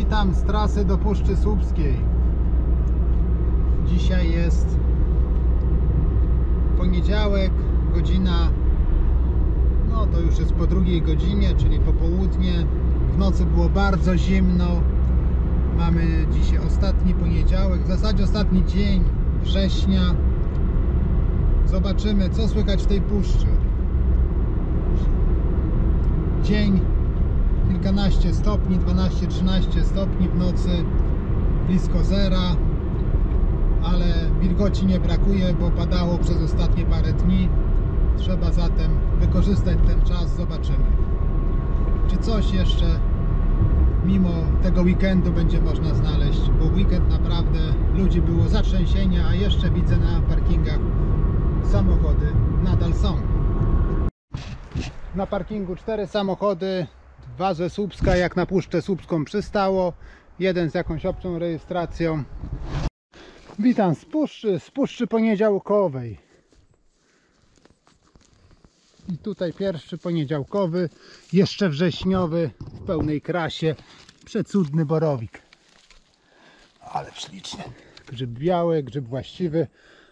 Witam z trasy do Puszczy Słupskiej. Dzisiaj jest poniedziałek, godzina, no to już jest po 2 godzinie, czyli popołudnie. W nocy było bardzo zimno. Mamy dzisiaj ostatni poniedziałek, w zasadzie ostatni dzień września. Zobaczymy, co słychać w tej puszczy. Dzień kilkanaście stopni, 12-13 stopni, w nocy blisko zera, ale wilgoci nie brakuje, bo padało przez ostatnie parę dni. Trzeba zatem wykorzystać ten czas, zobaczymy, czy coś jeszcze mimo tego weekendu będzie można znaleźć, bo weekend naprawdę ludzi było zatrzęsienia, a jeszcze widzę na parkingach samochody nadal są. Na parkingu 4 samochody, 2 ze Słupska, jak na Puszczę Słupską przystało, 1 z jakąś obcą rejestracją. Witam z Puszczy Poniedziałkowej. I tutaj pierwszy poniedziałkowy, jeszcze wrześniowy, w pełnej krasie, przecudny borowik. Ale śliczny. Grzyb biały, grzyb właściwy.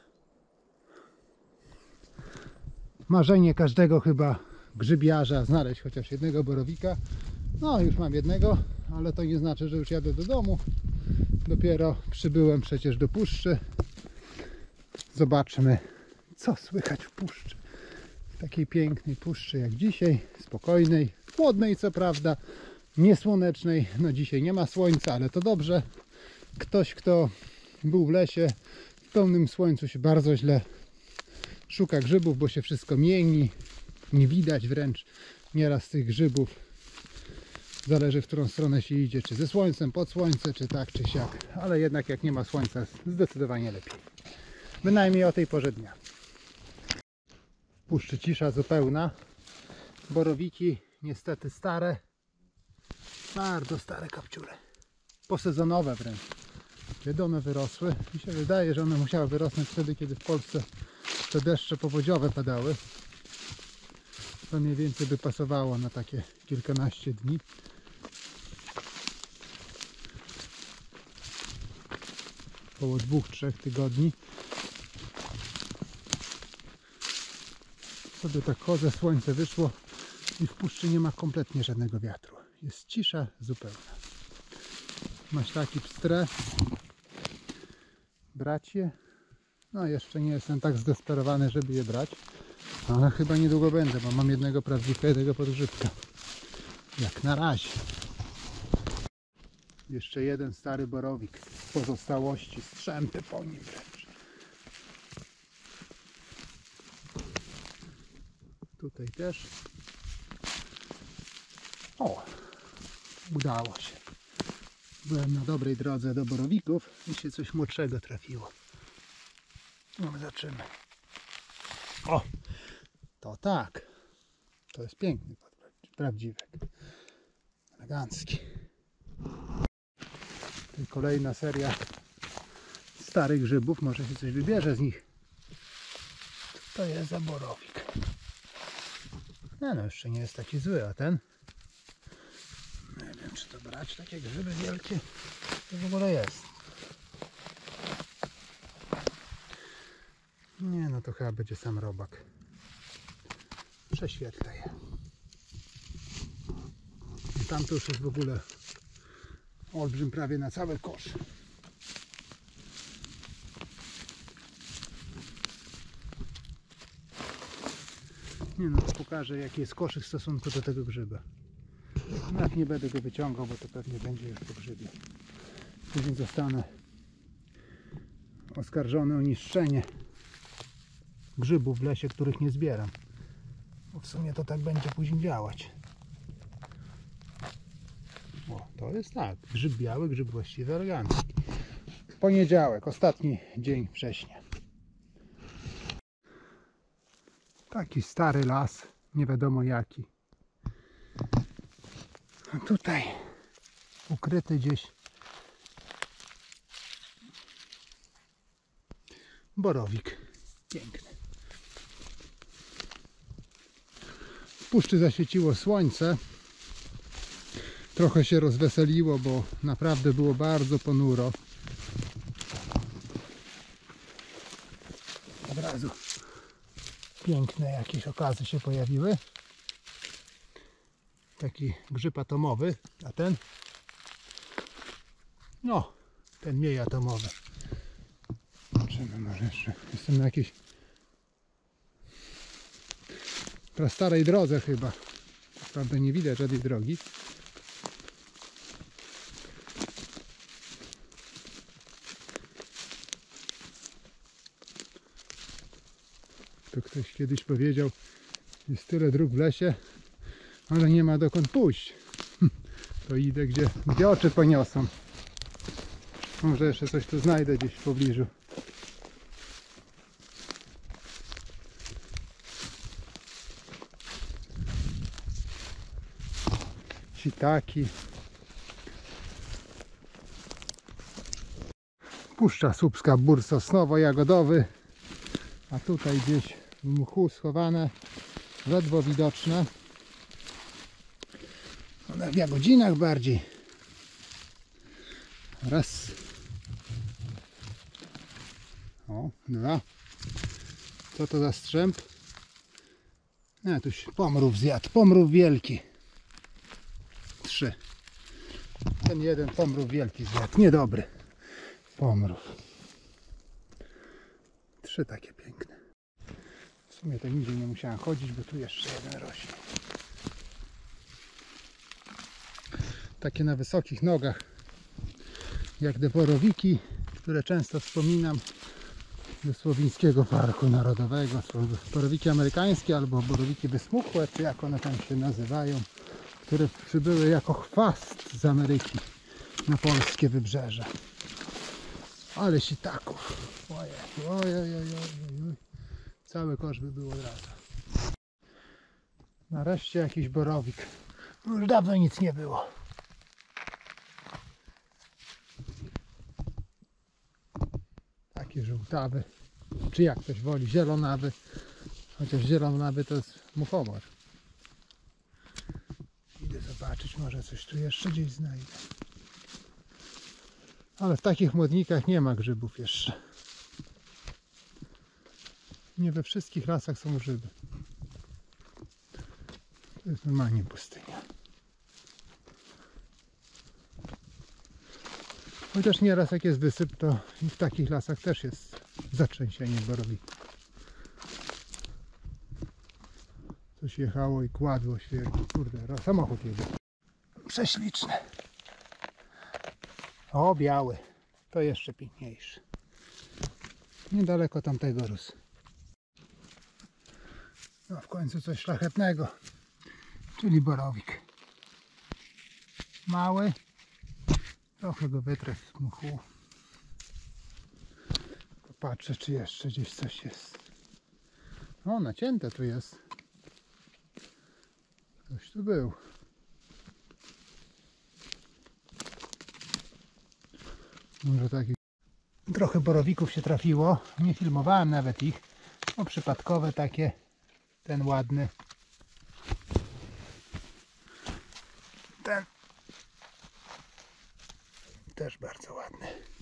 Marzenie każdego chyba grzybiarza znaleźć chociaż jednego borowika. No już mam jednego, ale to nie znaczy, że już jadę do domu. Dopiero przybyłem przecież do puszczy. Zobaczmy, co słychać w puszczy. W takiej pięknej puszczy jak dzisiaj, spokojnej, chłodnej co prawda, niesłonecznej. No dzisiaj nie ma słońca, ale to dobrze. Ktoś, kto był w lesie w pełnym słońcu, się bardzo źle szuka grzybów, bo się wszystko mieni, nie widać wręcz nieraz tych grzybów. Zależy, w którą stronę się idzie, czy ze słońcem, pod słońce, czy tak, czy siak. Ale jednak jak nie ma słońca, zdecydowanie lepiej. Bynajmniej o tej porze dnia. W puszczy cisza zupełna. Borowiki niestety stare, bardzo stare kapciury. Posezonowe wręcz. Kiedy one wyrosły? Mi się wydaje, że one musiały wyrosnąć wtedy, kiedy w Polsce te deszcze powodziowe padały. To mniej więcej by pasowało na takie kilkanaście dni. Około 2-3 tygodni. Sobie tak chodzę, słońce wyszło i w puszczy nie ma kompletnie żadnego wiatru. Jest cisza zupełna. Maślaki pstre. Bracie. No jeszcze nie jestem tak zdesperowany, żeby je brać. Ale chyba niedługo będę, bo mam jednego prawdziwka, jednego podgrzybka. Jak na razie. Jeszcze jeden stary borowik. Pozostałości, strzępy po nim wręcz. Tutaj też. O! Udało się. Byłem na dobrej drodze do borowików i się coś młodszego trafiło. No, zobaczymy. O! To tak. To jest piękny prawdziwek. Elegancki. I kolejna seria starych grzybów. Może się coś wybierze z nich. Co to jest za borowik? No jeszcze nie jest taki zły, a ten? Nie wiem, czy to brać. Takie grzyby wielkie. To w ogóle jest. Nie, no to chyba będzie sam robak. Prześwietlę je. I tam to już jest w ogóle olbrzym, prawie na cały kosz. Nie no, to pokażę, jaki jest koszyk w stosunku do tego grzyba. No, jak nie będę go wyciągał, bo to pewnie będzie już po grzybie. Później zostanę oskarżony o niszczenie grzybów w lesie, których nie zbieram. Bo w sumie to tak będzie później działać. O, to jest tak. Grzyb biały, grzyb właściwie elegancki. Poniedziałek, ostatni dzień września. Taki stary las, nie wiadomo jaki. A tutaj ukryty gdzieś borowik. Piękny. W puszczy zaświeciło słońce. trochę się rozweseliło, bo naprawdę było bardzo ponuro. Od razu piękne jakieś okazy się pojawiły. Taki grzyb atomowy, a ten? No, ten mniej atomowy. Zobaczymy, może jeszcze jestem na jakiejś prastarej drodze chyba. Prawda, nie widać żadnej drogi. To ktoś kiedyś powiedział, jest tyle dróg w lesie, ale nie ma dokąd pójść. To idę gdzie oczy poniosą. Może jeszcze coś tu znajdę gdzieś w pobliżu. Shiitaki. Puszcza Słupska, bór sosnowo-jagodowy. A tutaj gdzieś w mchu schowane, ledwo widoczne. One w jagodzinach bardziej. Raz. O, dwa. Co to za strzęp? Nie, tuś pomrów zjadł. Pomrów wielki. 3. Ten jeden pomrów wielki zjadł. Niedobry pomrów. 3 takie piękne. W sumie to nigdzie nie musiałem chodzić, bo tu jeszcze jeden rośnie. Takie na wysokich nogach, jak te borowiki, które często wspominam ze Słowińskiego Parku Narodowego. Borowiki amerykańskie albo borowiki wysmuchłe, czy jak one tam się nazywają, które przybyły jako chwast z Ameryki na polskie wybrzeże. Ale sitaków. Ojej. Cały kosz by był od razu. Nareszcie jakiś borowik. Już dawno nic nie było. Taki żółtawy. Czy jak ktoś woli, zielonawy. Chociaż zielonawy to jest muchomor. Idę zobaczyć, może coś tu jeszcze gdzieś znajdę. Ale w takich młodnikach nie ma grzybów jeszcze. Nie we wszystkich lasach są grzyby. To jest normalnie pustynia. Chociaż nieraz jak jest wysyp, to i w takich lasach też jest zatrzęsienie borowików. Coś jechało i kładło świerki. Kurde, samochód jedzie. Prześliczne. O, biały. To jeszcze piękniejszy. Niedaleko tamtego rósł. No w końcu coś szlachetnego. Czyli borowik. Mały. Trochę go wytrę z mchu. Popatrzę, czy jeszcze gdzieś coś jest. O, nacięte tu jest. Ktoś tu był. Może taki. Trochę borowików się trafiło. Nie filmowałem nawet ich. No przypadkowe takie. Ten ładny. Ten. Też bardzo ładny.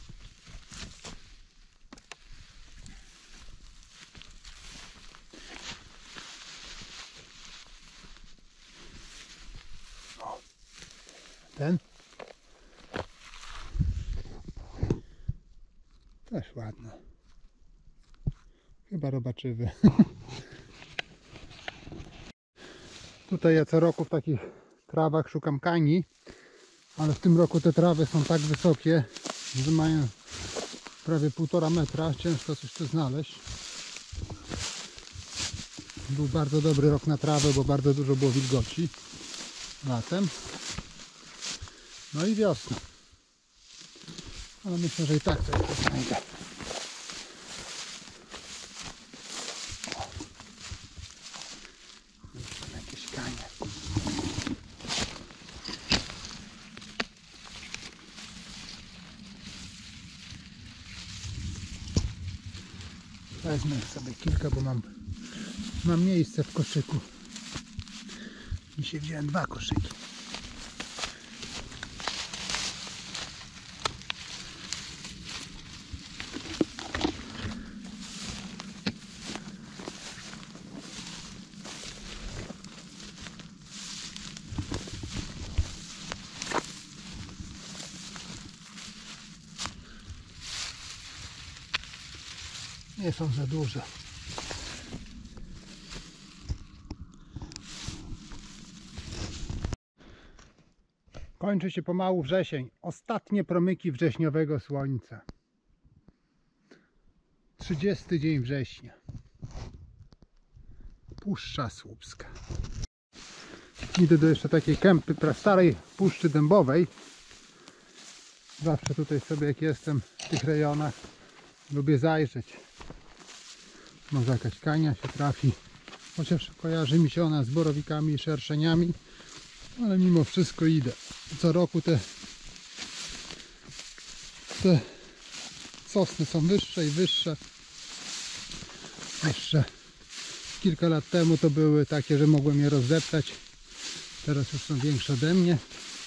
O. Ten. Też ładny. Chyba robaczywy. Tutaj ja co roku w takich trawach szukam kani, ale w tym roku te trawy są tak wysokie, że mają prawie 1,5 metra. Ciężko coś tu znaleźć. Był bardzo dobry rok na trawę, bo bardzo dużo było wilgoci latem. No i wiosna. Ale myślę, że i tak coś tu znajdę. Jakieś kanie. Wezmę sobie kilka, bo mam miejsce w koszyku. Dzisiaj wziąłem 2 koszyki. nie są za duże. Kończy się pomału wrzesień. Ostatnie promyki wrześniowego słońca. 30 dzień września. Puszcza Słupska. Idę do jeszcze takiej kępy prastarej Puszczy Dębowej. Zawsze tutaj sobie, jak jestem w tych rejonach, lubię zajrzeć. Może jakaś kania się trafi. Chociaż kojarzy mi się ona z borowikami i szerszeniami. Ale mimo wszystko idę. Co roku te sosny są wyższe i wyższe. Jeszcze kilka lat temu to były takie, że mogłem je rozdeptać. Teraz już są większe ode mnie.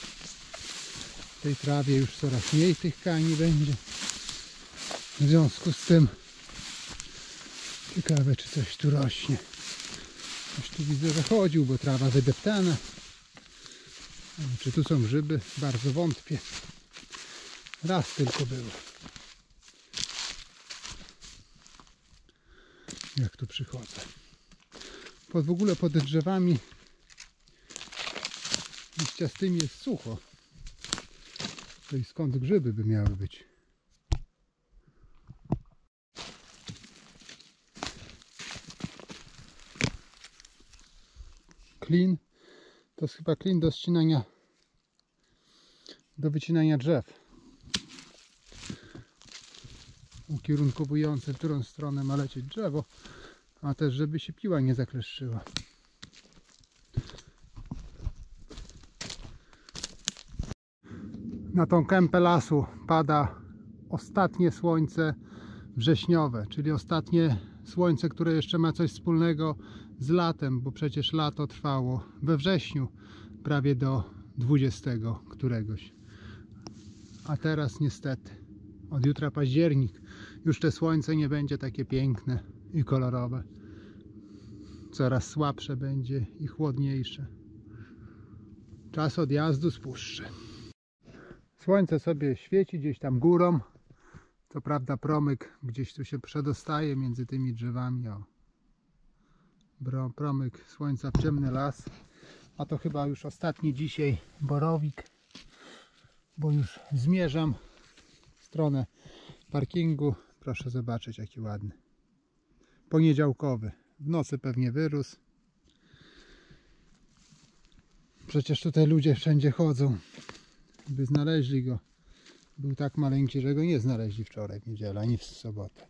W tej trawie już coraz mniej tych kani będzie. W związku z tym ciekawe, czy coś tu rośnie. Coś tu widzę, że chodził, bo trawa wydeptana. Czy tu są grzyby? Bardzo wątpię. Raz tylko było. Jak tu przychodzę. W ogóle pod drzewami liściastymi jest sucho. To i skąd grzyby by miały być? Klin. To jest chyba klin do ścinania, do wycinania drzew. Ukierunkowujący, w którą stronę ma lecieć drzewo, a też żeby się piła nie zakleszczyła. Na tą kępę lasu pada ostatnie słońce wrześniowe, czyli ostatnie słońce, które jeszcze ma coś wspólnego z latem, bo przecież lato trwało we wrześniu prawie do 20 któregoś. A teraz niestety od jutra październik, już te słońce nie będzie takie piękne i kolorowe. Coraz słabsze będzie i chłodniejsze. Czas odjazdu z puszczy. Słońce sobie świeci gdzieś tam górą. Co prawda promyk gdzieś tu się przedostaje między tymi drzewami. O. Promyk słońca w ciemny las. A to chyba już ostatni dzisiaj borowik, bo już zmierzam w stronę parkingu. Proszę zobaczyć, jaki ładny. Poniedziałkowy. W nocy pewnie wyrósł. Przecież tutaj ludzie wszędzie chodzą, by znaleźli go. Był tak maleńki, że go nie znaleźli wczoraj w niedzielę, ani w sobotę.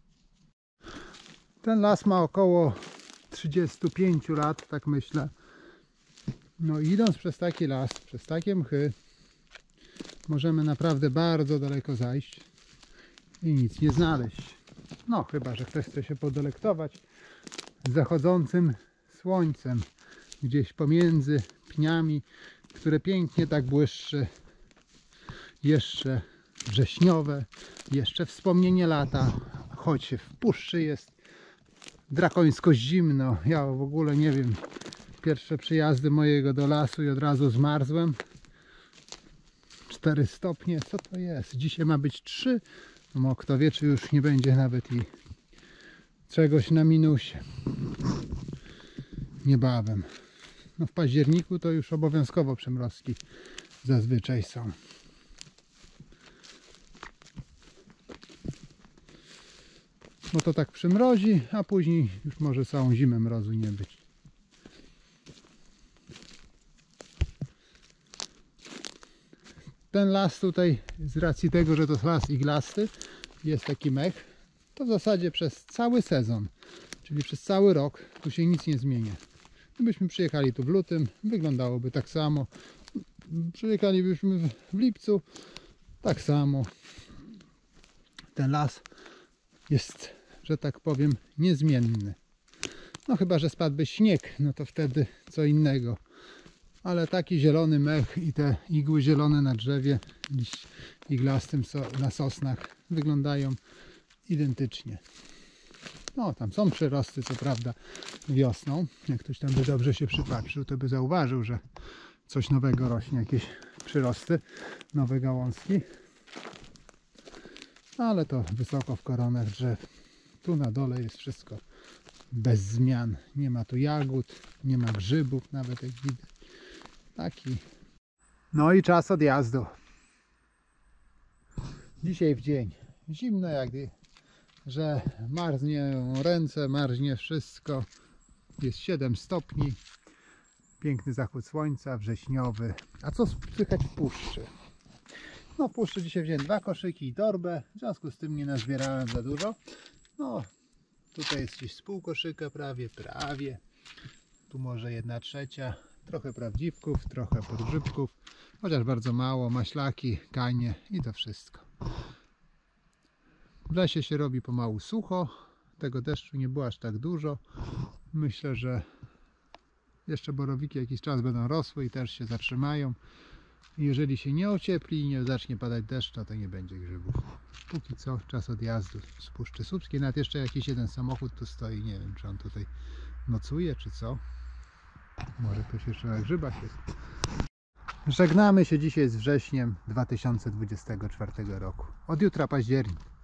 Ten las ma około 35 lat, tak myślę. No i idąc przez taki las, przez takie mchy, możemy naprawdę bardzo daleko zajść i nic nie znaleźć. No chyba, że ktoś chce się podelektować zachodzącym słońcem gdzieś pomiędzy pniami, które pięknie tak błyszczy. Jeszcze wrześniowe, jeszcze wspomnienie lata, choć w puszczy jest drakońsko zimno. Ja w ogóle nie wiem, pierwsze przyjazdy mojego do lasu i od razu zmarzłem. 4 stopnie, co to jest? Dzisiaj ma być 3, no kto wie, czy już nie będzie nawet i czegoś na minusie niebawem. No w październiku to już obowiązkowo przymrozki zazwyczaj są. No to tak przymrozi, a później już może całą zimę mrozu nie być. Ten las tutaj, z racji tego, że to jest las iglasty, jest taki mech, to w zasadzie przez cały sezon, czyli przez cały rok, tu się nic nie zmienia. Gdybyśmy przyjechali tu w lutym, wyglądałoby tak samo. Przyjechalibyśmy w lipcu, tak samo. Ten las jest, że tak powiem, niezmienny. No chyba, że spadłby śnieg, no to wtedy co innego. Ale taki zielony mech i te igły zielone na drzewie iglastym na sosnach wyglądają identycznie. No tam są przyrosty, co prawda wiosną. Jak ktoś tam by dobrze się przypatrzył, to by zauważył, że coś nowego rośnie, jakieś przyrosty, nowe gałązki. Ale to wysoko w koronach drzew. Tu na dole jest wszystko bez zmian. Nie ma tu jagód, nie ma grzybów nawet, jak widać. Taki. No i czas odjazdu. Dzisiaj w dzień. Zimno, że marznie ręce, marznie wszystko. Jest 7 stopni. Piękny zachód słońca, wrześniowy. A co słychać w puszczy? No w puszczy dzisiaj wziąłem 2 koszyki i torbę. W związku z tym nie nazbierałem za dużo. No tutaj jest gdzieś z pół koszyka prawie. Tu może 1/3. Trochę prawdziwków, trochę podgrzybków. Chociaż bardzo mało. Maślaki, kanie i to wszystko. W lesie się robi pomału sucho. Tego deszczu nie było aż tak dużo. Myślę, że jeszcze borowiki jakiś czas będą rosły i też się zatrzymają. Jeżeli się nie ociepli i nie zacznie padać deszcz, to nie będzie grzybów. Póki co czas odjazdu z Puszczy Słupskiej. Nawet jeszcze jakiś jeden samochód tu stoi. Nie wiem, czy on tutaj nocuje, czy co. Może ktoś jeszcze na grzybach jest. Żegnamy się dzisiaj z wrześniem 2024 roku. Od jutra październik.